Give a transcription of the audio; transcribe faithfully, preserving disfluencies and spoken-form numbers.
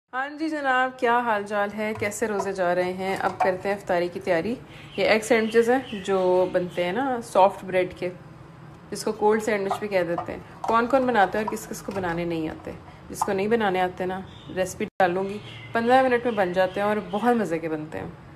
हाँ जी जनाब, क्या हाल चाल है, कैसे रोज़े जा रहे हैं। अब करते हैं इफ्तारी की तैयारी। ये एग सैंडविचेस हैं जो बनते हैं ना सॉफ्ट ब्रेड के, जिसको कोल्ड सैंडविच भी कह देते हैं। कौन कौन बनाते हैं और किस किस को बनाने नहीं आते। जिसको नहीं बनाने आते ना, रेसिपी डालूंगी, पंद्रह मिनट में बन जाते हैं और बहुत मज़े के बनते हैं।